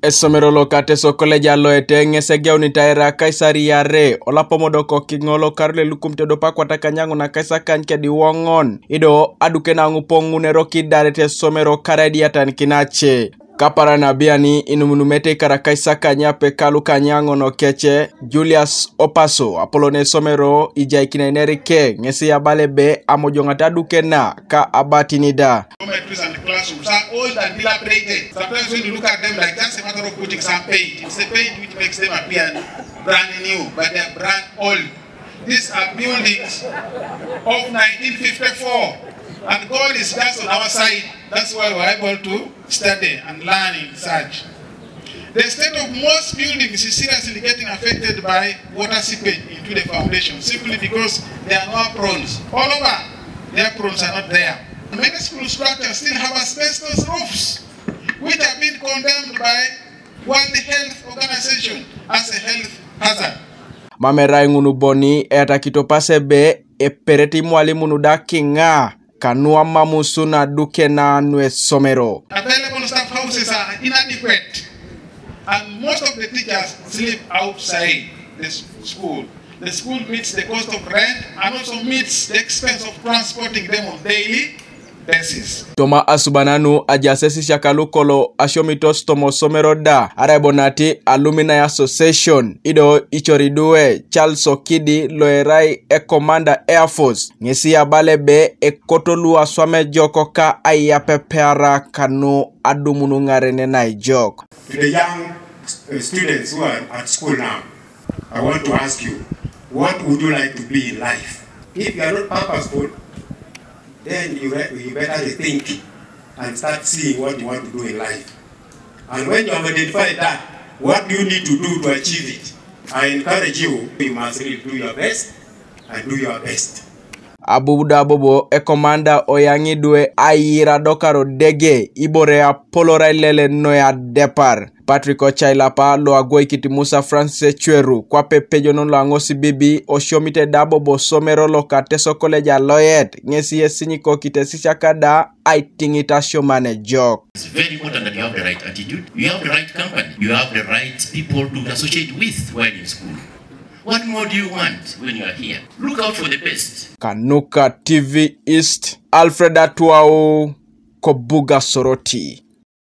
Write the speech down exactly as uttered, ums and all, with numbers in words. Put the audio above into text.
Esomero loka Teso college Aloet ngesegea unitaira kaisari yare olapomodoko kingolo karle lukumte dopa kwa takanyangu na kaisa kanke di wongon ido Adukena ngupongu neroki darete somero karedi atan kinache kapara na biani inumunumete karakaisa kanyape kalu kanyango no keche Julius Opaso apolone somero ija ikinanerike ngesi ya balebe amojongata Adukena ka abatinida. And classrooms are old and dilapidated. Sometimes when you look at them like that's a matter of putting some paint. It's the paint which makes them appear brand new, but they're brand old. These are buildings of nineteen fifty-four, and God is just on our side. That's why we're able to study and learn in such. The state of most buildings is seriously getting affected by water seepage into the foundation, simply because there are no aprons. All over, the aprons are not there. Many school structures still have asbestos roofs, which have been condemned by World Health Organization as a health hazard. Mamera ngunu boni eta kitopase be e pereti mwalimu nuda kinga Kanu mamusuna Adukena nwe somero. Available staff houses are inadequate, and most of the teachers sleep outside the school. The school meets the cost of rent and also meets the expense of transporting them on daily basis. Toma asubananu ajasesi shakalukolo ashomitos tomo somero da arabonati Alumni Association ido ichoridue Charles Okidi loerai e Commander Air Force ngesi ya balebe e kotolua swame joko ka aya pepera Kanu adumunu ngarene na ijok. To the young uh, students who are at school now, I want to ask you, what would you like to be in life? If you are not purposeful, then you, you better rethink and start seeing what you want to do in life. And when you have identified that, what do you need to do to achieve it? I encourage you, you must really do your best and do your best. Abubuda bobo e Commander oyangi due ayira dokaro dege ibore apolora lele noya depar. Patrick Ochailapa lo agoi kiti Musa Francis Chweru kwa pepejo non lo angosi bibi oshomite dabo bo somero loka Teso college Aloet ngesi yesinyiko kitesisha kada aitingita shomane joke. It's very important that you have the right attitude, you have the right company, you have the right people to associate with while in school. What more do you want when you are here? Look out for the best. Kanuka T V East, Alfred Atuao, Kobuga Soroti.